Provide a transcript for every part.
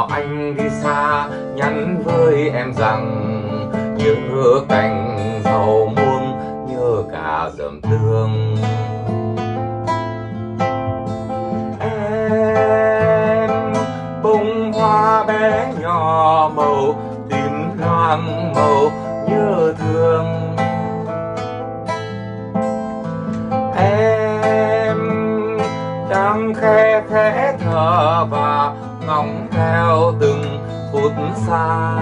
nào anh đi xa nhắn với em rằng nhớ cành dầu muông, nhớ cả dầm tương. Em bông hoa bé nhỏ màu tím loang màu nhớ thương. Em đang khe khẽ thở và ngóng theo từng phút xa.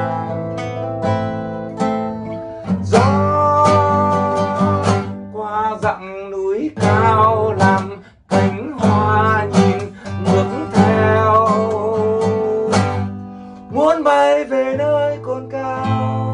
Gió qua dặn núi cao làm cánh hoa nhìn ngước theo, muốn bay về nơi cồn cao.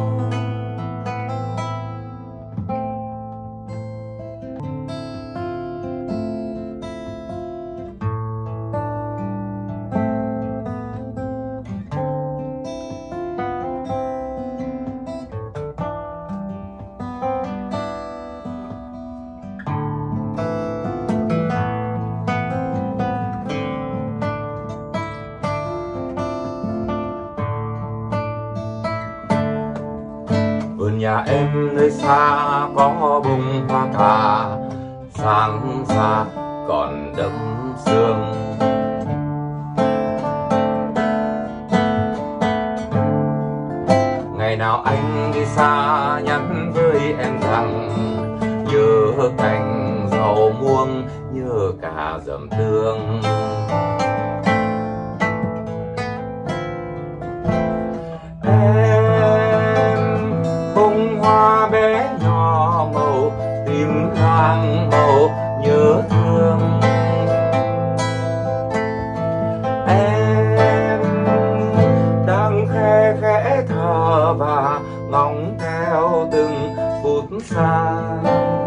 Vườn nhà em nơi xa có bông hoa cà, sáng xa còn đẫm sương. Ngày nào anh đi xa nhắn với em rằng nhớ cành dầu muông, nhớ cả dầm tương. Hoa bé nhỏ màu tím loang màu nhớ thương. Em đang khe khẽ thở và ngóng theo từng phút xa.